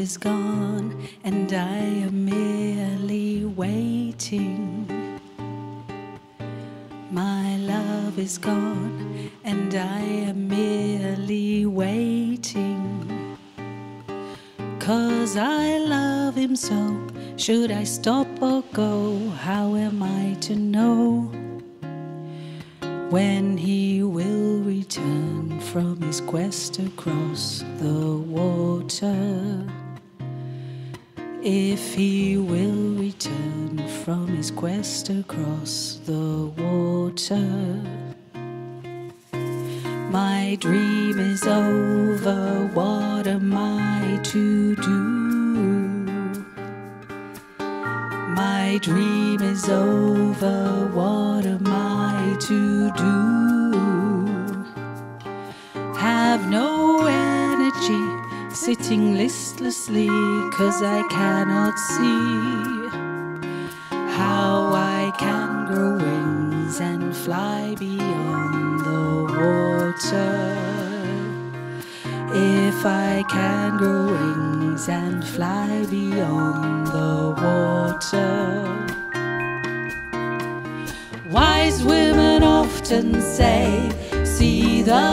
is gone, and I am merely waiting. My love is gone, and I am merely waiting. 'Cause I love him so. Should I stop or go? How am I to know when he will return from his quest across the water? If he will return from his quest across the water. My dream is over, what am I to do? My dream is over, what am I to do? Have no energy, sitting listlessly, 'cause I cannot see how I can grow wings and fly beyond the water. If I can grow wings and fly beyond the water. Wise women often say, see the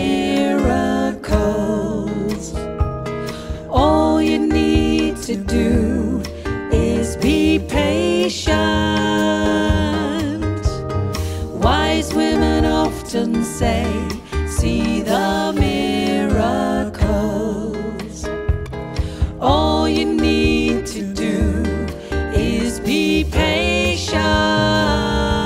miracles. All you need to do is be patient. Wise women often say, see the miracles. All you need to do is be patient.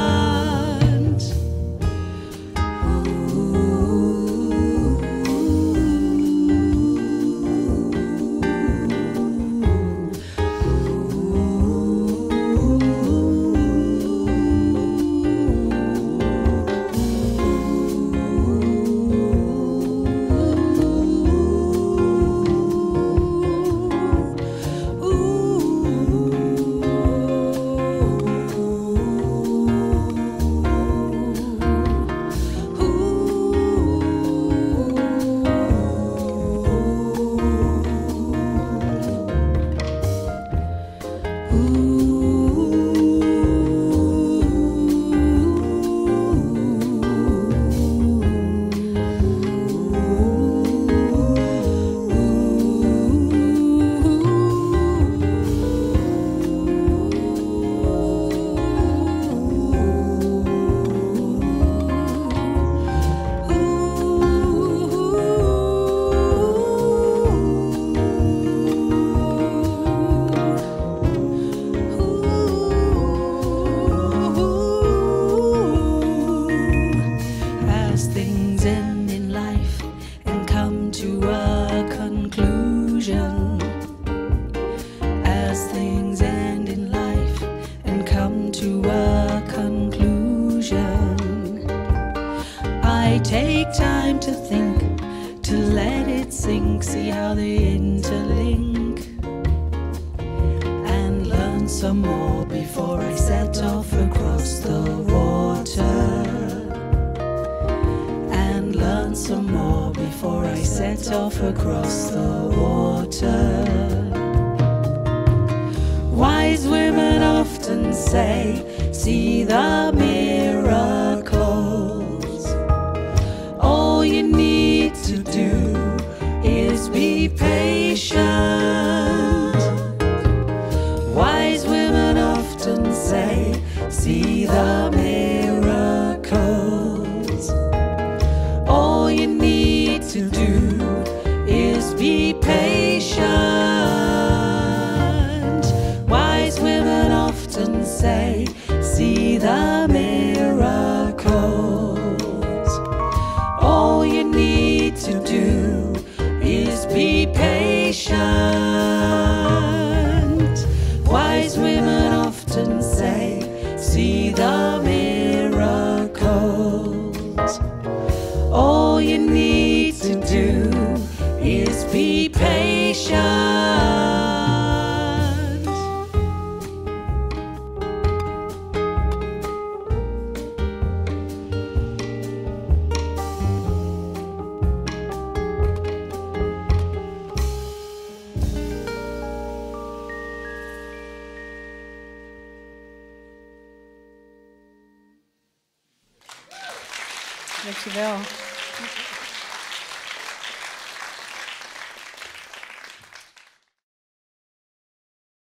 As things end in life and come to a conclusion, I take time to think, to let it sink, see how they interlink, and learn some more before I set off across the water. And learn some more before I set off across the water. Wise women often say, see the miracles. All you need to do is be patient. Wise women often say, see the miracles. All you need to do is be patient. Wise women often say, see the miracles. All you need to do is be patient. Wise women often say, see the miracles. All you need to do is be patient. Dankjewel.